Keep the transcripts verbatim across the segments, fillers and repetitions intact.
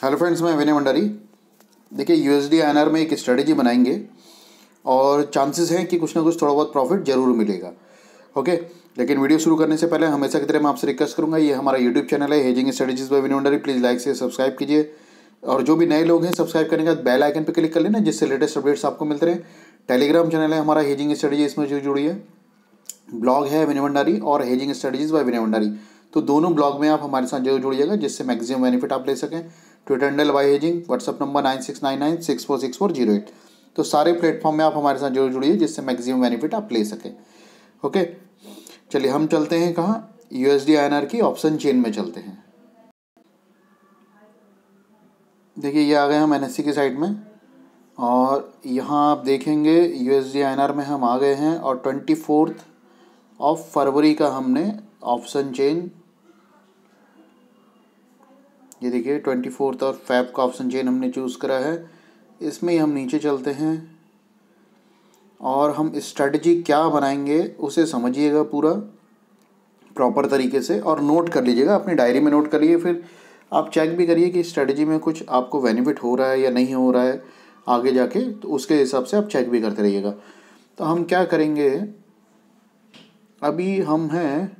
Hello friends, मैं विनय भंडारी। देखिए, USD INR में एक स्ट्रेटजी बनाएंगे और चांसेस हैं कि कुछ ना कुछ थोड़ा बहुत प्रॉफिट जरूर मिलेगा। ओके, लेकिन वीडियो शुरू करने से पहले हमेशा की तरह मैं आपसे रिक्वेस्ट करूंगा, ये हमारा यूट्यूब चैनल है hedging strategies by Vinay Bhandari. Please like से सब्सक्राइब कीजिए और जो भी नए लोग हैं सब्सक्राइब करने के बाद बेल आइकन पर क्लिक कर लेना, जिससे लेटेस्ट अपडेट्स आपको मिलते रहे। टेलीग्राम चैनल है हमारा हेजिंग स्ट्रेटजी, इसमें जो जुड़ी है। ब्लॉग है विनय भंडारी और hedging strategies by Vinay Bhandari, तो दोनों ब्लॉग में आप हमारे साथ जरूर जुड़िएगा, जिससे मैक्सिमम बेनिफिट आप ले सकें। Twitter handle by hedging, WhatsApp number nine six nine nine six four six four zero eight. तो सारे प्लेटफॉर्म में आप हमारे साथ जरूर जुड़िए, जिससे मैक्सिमम बेनिफिट आप ले सकें। ओके, चलिए हम चलते हैं कहाँ, यूएसडी आईएनआर की ऑप्शन चेन में चलते हैं। देखिए, ये आ गए हम एनएससी की साइड में और यहाँ आप देखेंगे यूएसडी आईएनआर में हम आ गए हैं और ट्वेंटी फोर्थ ऑफ फरवरी का हमने ऑप्शन चेन, ये देखिए ट्वेंटी फोर्थ और फैब का ऑप्शन चेन हमने चूज़ करा है। इसमें हम नीचे चलते हैं और हम स्ट्रेटजी क्या बनाएंगे उसे समझिएगा पूरा प्रॉपर तरीके से और नोट कर लीजिएगा, अपनी डायरी में नोट करिए। फिर आप चेक भी करिए कि स्ट्रेटजी में कुछ आपको बेनिफिट हो रहा है या नहीं हो रहा है आगे जाके, तो उसके हिसाब से आप चेक भी करते रहिएगा। तो हम क्या करेंगे, अभी हम हैं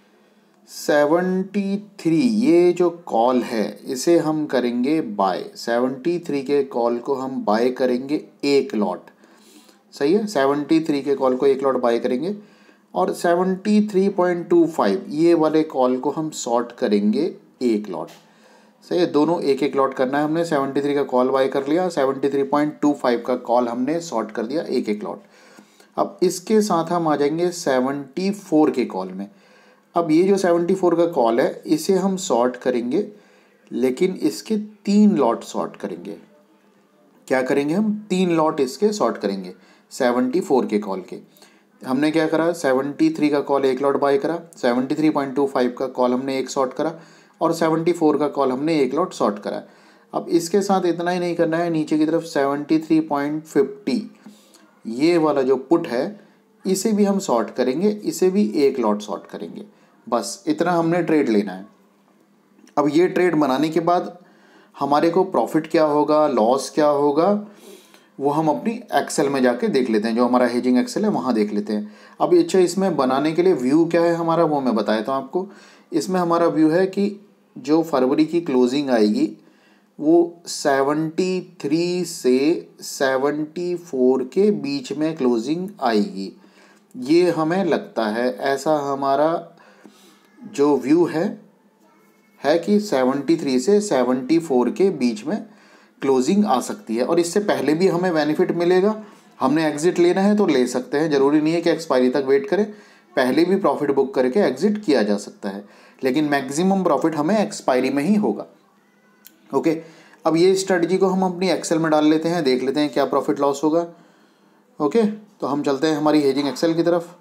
सेवेंटी थ्री, ये जो कॉल है इसे हम करेंगे बाय। सेवेंटी थ्री के कॉल को हम बाय करेंगे एक लॉट, सही है। सेवेंटी थ्री के कॉल को एक लॉट बाय करेंगे और seventy three point two five ये वाले कॉल को हम शॉर्ट करेंगे एक लॉट, सही है। दोनों एक एक लॉट करना है हमने। सेवेंटी थ्री का कॉल बाय कर लिया, seventy three point two five का कॉल हमने शॉर्ट कर दिया एक एक लॉट। अब इसके साथ हम आ जाएंगे सेवेंटी फोर के कॉल में। अब ये जो सेवेंटी फोर का कॉल है इसे हम शॉर्ट करेंगे, लेकिन इसके तीन लॉट शॉर्ट करेंगे। क्या करेंगे हम, तीन लॉट इसके शॉर्ट करेंगे सेवेंटी फोर के कॉल के। हमने क्या करा, सेवेंटी थ्री का कॉल एक लॉट बाय करा, seventy three point two five का कॉल हमने एक शॉर्ट करा और सेवेंटी फोर का कॉल हमने एक लॉट शॉर्ट करा। अब इसके साथ इतना ही नहीं करना है, नीचे की तरफ सेवेंटी थ्री पॉइंट फिफ्टी ये वाला जो पुट है इसे भी हम शॉर्ट करेंगे, इसे भी एक लॉट शॉर्ट करेंगे। बस इतना हमने ट्रेड लेना है। अब ये ट्रेड बनाने के बाद हमारे को प्रॉफिट क्या होगा, लॉस क्या होगा, वो हम अपनी एक्सेल में जाके देख लेते हैं। जो हमारा हेजिंग एक्सेल है वहाँ देख लेते हैं। अब अच्छा, इसमें बनाने के लिए व्यू क्या है हमारा, वो मैं बताया था आपको। इसमें हमारा व्यू है कि जो फरवरी की क्लोजिंग आएगी वो सेवेंटी थ्री से सेवेंटी फोर के बीच में क्लोजिंग आएगी, ये हमें लगता है। ऐसा हमारा जो व्यू है है कि सेवेंटी थ्री से सेवेंटी फोर के बीच में क्लोजिंग आ सकती है और इससे पहले भी हमें बेनिफिट मिलेगा। हमने एग्जिट लेना है तो ले सकते हैं, ज़रूरी नहीं है कि एक्सपायरी तक वेट करें, पहले भी प्रॉफिट बुक करके एग्जिट किया जा सकता है, लेकिन मैक्सिमम प्रॉफिट हमें एक्सपायरी में ही होगा। ओके, अब ये स्ट्रेटजी को हम अपनी एक्सेल में डाल लेते हैं, देख लेते हैं क्या प्रॉफिट लॉस होगा। ओके, तो हम चलते हैं हमारी हेजिंग एक्सेल की तरफ।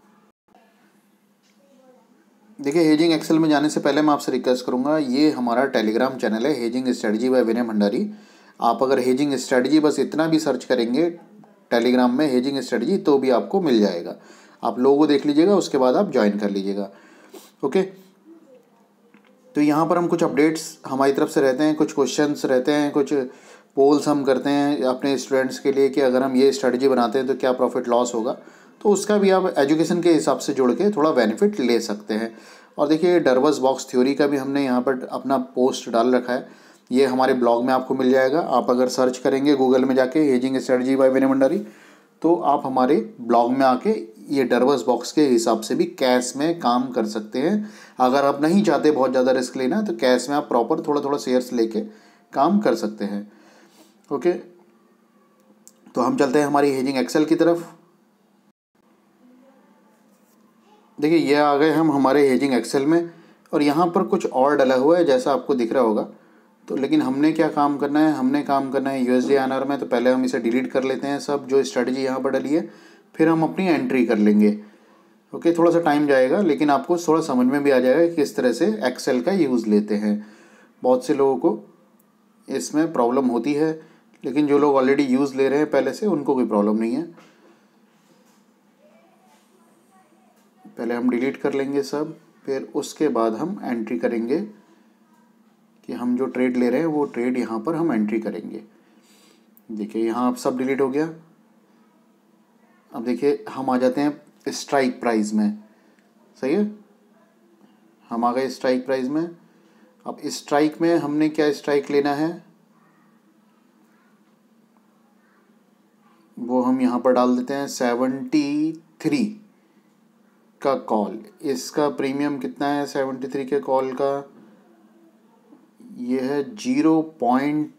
देखिए, हेजिंग एक्सेल में जाने से पहले मैं आपसे रिक्वेस्ट करूंगा, ये हमारा टेलीग्राम चैनल है hedging strategy by Vinay Bhandari. आप अगर हेजिंग स्ट्रेटजी बस इतना भी सर्च करेंगे टेलीग्राम में हेजिंग स्ट्रेटजी तो भी आपको मिल जाएगा। आप लोगों देख लीजिएगा, उसके बाद आप ज्वाइन कर लीजिएगा। ओके, तो यहाँ पर हम कुछ अपडेट्स हमारी तरफ से रहते हैं, कुछ क्वेश्चंस रहते हैं, कुछ पोल्स हम करते हैं अपने स्टूडेंट्स के लिए कि अगर हम ये स्ट्रेटजी बनाते हैं तो क्या प्रॉफिट लॉस होगा। तो उसका भी आप एजुकेशन के हिसाब से जोड़ के थोड़ा बेनिफिट ले सकते हैं। और देखिए, डरवस बॉक्स थ्योरी का भी हमने यहाँ पर अपना पोस्ट डाल रखा है, ये हमारे ब्लॉग में आपको मिल जाएगा। आप अगर सर्च करेंगे गूगल में जाके hedging strategy by Vinay Bhandari, तो आप हमारे ब्लॉग में आके ये डरवस बॉक्स के हिसाब से भी कैश में काम कर सकते हैं। अगर आप नहीं चाहते बहुत ज़्यादा रिस्क लेना तो कैश में आप प्रॉपर थोड़ा थोड़ा शेयर्स लेके काम कर सकते हैं। ओके, तो हम चलते हैं हमारी हेजिंग एक्सेल की तरफ। देखिए, ये आ गए हम हमारे हेजिंग एक्सेल में और यहाँ पर कुछ और डला हुआ है जैसा आपको दिख रहा होगा। तो लेकिन हमने क्या काम करना है, हमने काम करना है यूएसडी आईएनआर में। तो पहले हम इसे डिलीट कर लेते हैं सब जो स्ट्रेटजी यहाँ पर डली है, फिर हम अपनी एंट्री कर लेंगे। ओके, थोड़ा सा टाइम जाएगा लेकिन आपको थोड़ा समझ में भी आ जाएगा कि किस तरह से एक्सेल का यूज़ लेते हैं। बहुत से लोगों को इसमें प्रॉब्लम होती है, लेकिन जो लोग ऑलरेडी यूज़ ले रहे हैं पहले से उनको कोई प्रॉब्लम नहीं है। पहले हम डिलीट कर लेंगे सब, फिर उसके बाद हम एंट्री करेंगे कि हम जो ट्रेड ले रहे हैं वो ट्रेड यहाँ पर हम एंट्री करेंगे। देखिए यहाँ अब सब डिलीट हो गया। अब देखिए हम आ जाते हैं स्ट्राइक प्राइस में, सही है, हम आ गए स्ट्राइक प्राइस में। अब स्ट्राइक में हमने क्या स्ट्राइक लेना है वो हम यहाँ पर डाल देते हैं सेवेंटी थ्री का कॉल। इसका प्रीमियम कितना है सेवेंटी थ्री के कॉल का, ये है zero point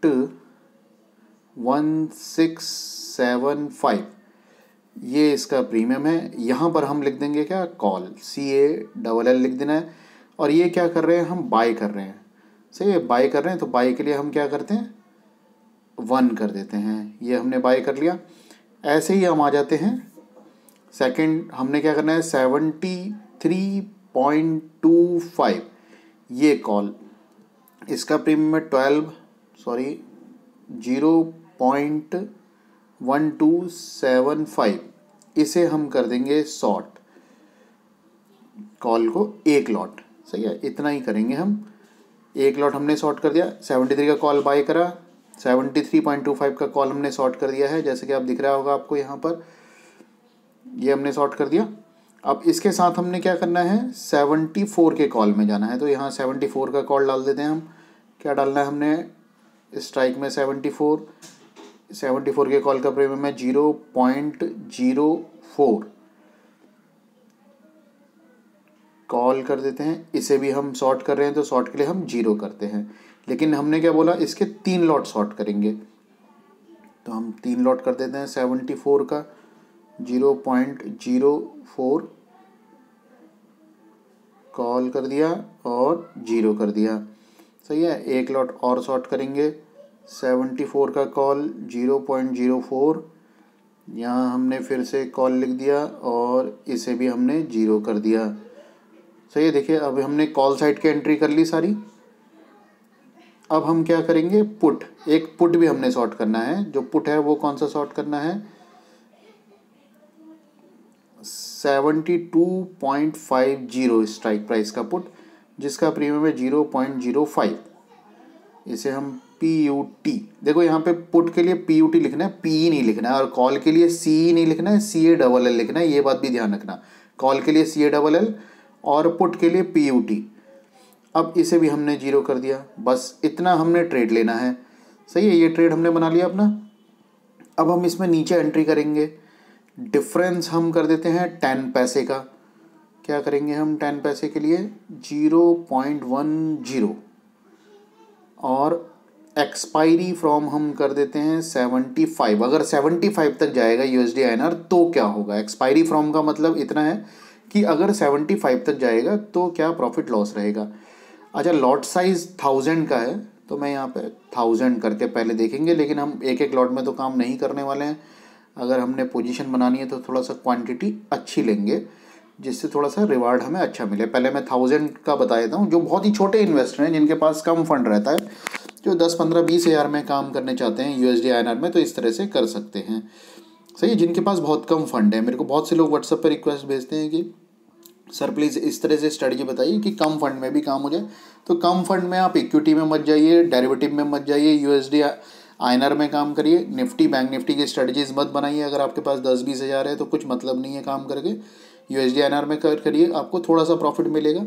one six seven five, ये इसका प्रीमियम है। यहाँ पर हम लिख देंगे क्या, call, C A double L लिख देना है। और ये क्या कर रहे हैं, हम बाय कर रहे हैं, सही है, बाय कर रहे हैं। तो बाय के लिए हम क्या करते हैं, वन कर देते हैं, ये हमने बाय कर लिया। ऐसे ही हम आ जाते हैं सेकंड, हमने क्या करना है seventy three point two five, ये कॉल, इसका प्रीमियम है twelve sorry zero point one two seven five, इसे हम कर देंगे शॉर्ट, कॉल को एक लॉट, सही है, इतना ही करेंगे हम। एक लॉट हमने शॉर्ट कर दिया, सेवेंटी थ्री का कॉल बाय करा, seventy three point two five का कॉल हमने शॉर्ट कर दिया है, जैसे कि आप दिख रहा होगा आपको यहाँ पर, ये हमने शॉर्ट कर दिया। अब इसके साथ हमने क्या करना है, सेवेंटी फोर के कॉल में जाना है। तो यहाँ सेवेंटी फोर का कॉल डाल देते हैं हम। क्या डालना है हमने स्ट्राइक में, सेवेंटी फोर, सेवेंटी फोर के कॉल का प्रीमियम है zero point zero four, call कर देते हैं। इसे भी हम शॉर्ट कर रहे हैं तो शॉर्ट के लिए हम जीरो करते हैं, लेकिन हमने क्या बोला, इसके तीन लॉट शॉर्ट करेंगे। तो हम तीन लॉट कर देते हैं सेवेंटी फोर का, zero point zero four call कर दिया और जीरो कर दिया, सही है। एक लॉट और शॉर्ट करेंगे, सेवेंटी फोर का call zero point zero four, यहाँ हमने फिर से कॉल लिख दिया और इसे भी हमने जीरो कर दिया, सही है। देखिए अब हमने कॉल साइड की एंट्री कर ली सारी। अब हम क्या करेंगे, पुट, एक पुट भी हमने शॉर्ट करना है। जो पुट है वो कौन सा शॉर्ट करना है, seventy two point five zero strike price का पुट, जिसका प्रीमियम है जीरो पॉइंट जीरो फाइव। इसे हम पी यू टी, देखो यहाँ पे पुट के लिए पी यू टी लिखना है, पी नहीं लिखना है, और कॉल के लिए सी नहीं लिखना है, सी ए डबल एल लिखना है, ये बात भी ध्यान रखना। कॉल के लिए सी ए डबल एल और पुट के लिए पी यू टी। अब इसे भी हमने जीरो कर दिया, बस इतना हमने ट्रेड लेना है, सही है। ये ट्रेड हमने बना लिया अपना। अब हम इसमें नीचे एंट्री करेंगे, डिफरेंस हम कर देते हैं टेन पैसे का। क्या करेंगे हम टेन पैसे के लिए, जीरो पॉइंट वन जीरो, और एक्सपायरी फ्रॉम हम कर देते हैं सेवेंटी फाइव। अगर सेवेंटी फाइव तक जाएगा यूएसडी आईएनआर तो क्या होगा, एक्सपायरी फ्रॉम का मतलब इतना है कि अगर सेवेंटी फाइव तक जाएगा तो क्या प्रॉफिट लॉस रहेगा। अच्छा, लॉट साइज थाउजेंड का है तो मैं यहाँ पे थाउजेंड करके पहले देखेंगे, लेकिन हम एक एक लॉट में तो काम नहीं करने वाले हैं। अगर हमने पोजीशन बनानी है तो थोड़ा सा क्वांटिटी अच्छी लेंगे, जिससे थोड़ा सा रिवार्ड हमें अच्छा मिले। पहले मैं थाउजेंड का बता देता हूँ। जो बहुत ही छोटे इन्वेस्टर हैं, जिनके पास कम फंड रहता है, जो दस पंद्रह बीस हज़ार में काम करने चाहते हैं यूएसडी आईएनआर में, तो इस तरह से कर सकते हैं, सही है। जिनके पास बहुत कम फंड है, मेरे को बहुत से लोग व्हाट्सएप पर रिक्वेस्ट भेजते हैं कि सर प्लीज़ इस तरह से स्ट्रेटजी बताइए कि कम फंड में भी काम हो जाए। तो कम फंड में आप इक्विटी में मत जाइए, डेरिवेटिव में मत जाइए, यूएसडी आईएनआर में काम करिए। निफ्टी बैंक निफ्टी की स्ट्रेटजीज मत बनाइए। अगर आपके पास दस बीस हज़ार है तो कुछ मतलब नहीं है काम करके, यूएसडी आईएनआर में कर करिए, आपको थोड़ा सा प्रॉफिट मिलेगा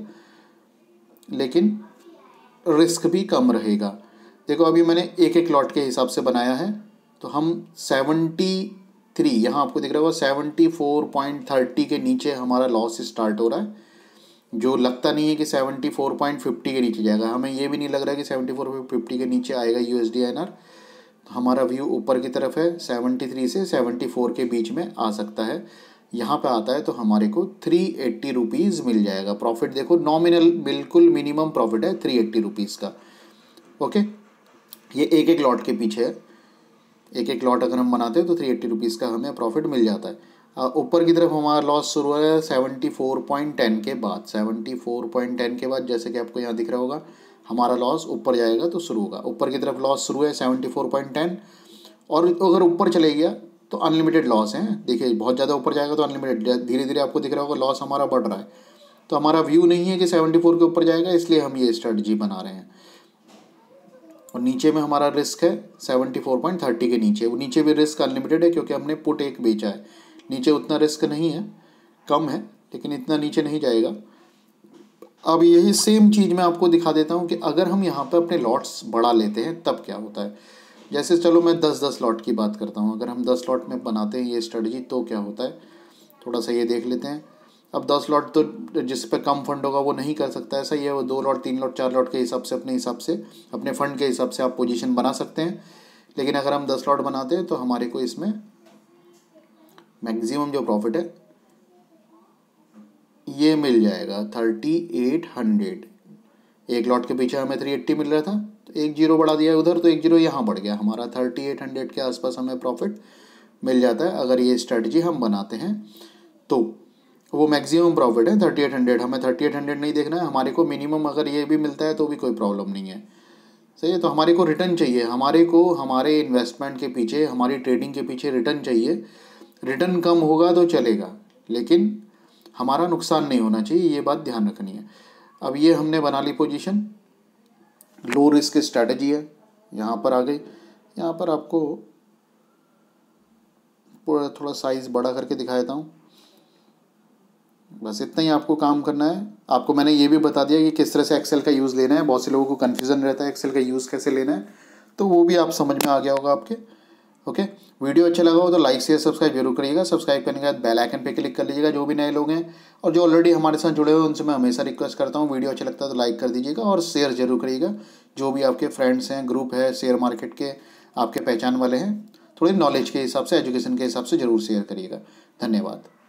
लेकिन रिस्क भी कम रहेगा। देखो अभी मैंने एक एक लॉट के हिसाब से बनाया है, तो हम सेवेंटी थ्री, यहाँ आपको दिख रहा होगा सेवेंटी फोर पॉइंट थर्टी के नीचे हमारा लॉस स्टार्ट हो रहा है, जो लगता नहीं है कि सेवेंटी फोर पॉइंट फिफ्टी के नीचे जाएगा। हमें ये भी नहीं लग रहा है कि सेवेंटी फोर पॉइंट फिफ्टी के नीचे आएगा यूएसडी आईएनआर। हमारा व्यू ऊपर की तरफ है, सेवेंटी थ्री से सेवेंटी फोर के बीच में आ सकता है। यहाँ पे आता है तो हमारे को थ्री एट्टी रुपीज़ मिल जाएगा प्रॉफिट। देखो नॉमिनल बिल्कुल मिनिमम प्रॉफिट है थ्री एट्टी रुपीज़ का, ओके। ये एक एक लॉट के पीछे है, एक एक लॉट अगर हम बनाते हैं तो थ्री एट्टी रुपीज़ का हमें प्रॉफिट मिल जाता है। ऊपर की तरफ हमारा लॉस शुरू है सेवेंटी फोर पॉइंट टेन के बाद, सेवेंटी फोर पॉइंट टेन के बाद जैसे कि आपको यहाँ दिख रहा होगा हमारा लॉस ऊपर जाएगा तो शुरू होगा। ऊपर की तरफ लॉस शुरू है सेवेंटी फोर पॉइंट टेन, और अगर ऊपर चले गया तो अनलिमिटेड लॉस है। देखिए बहुत ज़्यादा ऊपर जाएगा तो अनलिमिटेड, धीरे धीरे आपको दिख रहा होगा लॉस हमारा बढ़ रहा है। तो हमारा व्यू नहीं है कि सेवेंटी फोर के ऊपर जाएगा, इसलिए हम ये स्ट्रेटजी बना रहे हैं। और नीचे में हमारा रिस्क है सेवेंटी फोर पॉइंट थर्टी के नीचे। वो नीचे भी रिस्क अनलिमिटेड है क्योंकि हमने पुट एक बेचा है। नीचे उतना रिस्क नहीं है, कम है, लेकिन इतना नीचे नहीं जाएगा। अब यही सेम चीज़ मैं आपको दिखा देता हूँ कि अगर हम यहाँ पे अपने लॉट्स बढ़ा लेते हैं तब क्या होता है। जैसे चलो मैं दस दस लॉट की बात करता हूँ। अगर हम दस लॉट में बनाते हैं ये स्ट्रेटजी तो क्या होता है, थोड़ा सा ये देख लेते हैं। अब दस लॉट तो जिस पे कम फंड होगा वो नहीं कर सकता, ऐसा ही है। वो दो लॉट तीन लॉट चार लॉट के हिसाब से अपने हिसाब से अपने फंड के हिसाब से आप पोजीशन बना सकते हैं। लेकिन अगर हम दस लॉट बनाते हैं तो हमारे को इसमें मैक्सिमम जो प्रॉफिट है ये मिल जाएगा थर्टी एट हंड्रेड। एक लॉट के पीछे हमें थ्री एट्टी मिल रहा था, तो एक जीरो बढ़ा दिया उधर, तो एक जीरो यहाँ बढ़ गया, हमारा थर्टी एट हंड्रेड के आसपास हमें प्रॉफिट मिल जाता है। अगर ये स्ट्रेटजी हम बनाते हैं तो वो मैक्सिमम प्रॉफिट है थर्टी एट हंड्रेड। हमें थर्टी एट हंड्रेड नहीं देखना है, हमारे को मिनिमम अगर ये भी मिलता है तो भी कोई प्रॉब्लम नहीं है। सही है। तो हमारे को रिटर्न चाहिए, हमारे को हमारे इन्वेस्टमेंट के पीछे, हमारी ट्रेडिंग के पीछे रिटर्न चाहिए। रिटर्न कम होगा तो चलेगा, लेकिन हमारा नुकसान नहीं होना चाहिए, ये बात ध्यान रखनी है। अब ये हमने बना ली पोजीशन, लो रिस्क स्ट्रैटेजी है, यहाँ पर आ गई। यहाँ पर आपको थोड़ा साइज़ बड़ा करके दिखा देता हूँ। बस इतना ही आपको काम करना है। आपको मैंने ये भी बता दिया कि किस तरह से एक्सेल का यूज़ लेना है। बहुत से लोगों को कन्फ्यूज़न रहता है एक्सेल का यूज़ कैसे लेना है, तो वो भी आप समझ में आ गया होगा आपके। ओके, वीडियो अच्छा लगा हो तो लाइक शेयर सब्सक्राइब जरूर करिएगा। सब्सक्राइब करने के बाद बेल आइकन पे क्लिक कर लीजिएगा जो भी नए लोग हैं, और जो ऑलरेडी हमारे साथ जुड़े हुए हैं उनसे मैं हमेशा रिक्वेस्ट करता हूँ वीडियो अच्छा लगता है तो लाइक कर दीजिएगा और शेयर जरूर करिएगा। जो भी आपके फ्रेंड्स हैं, ग्रुप है शेयर मार्केट के, आपके पहचान वाले हैं, थोड़ी नॉलेज के हिसाब से, एजुकेशन के हिसाब से ज़रूर शेयर करिएगा। धन्यवाद।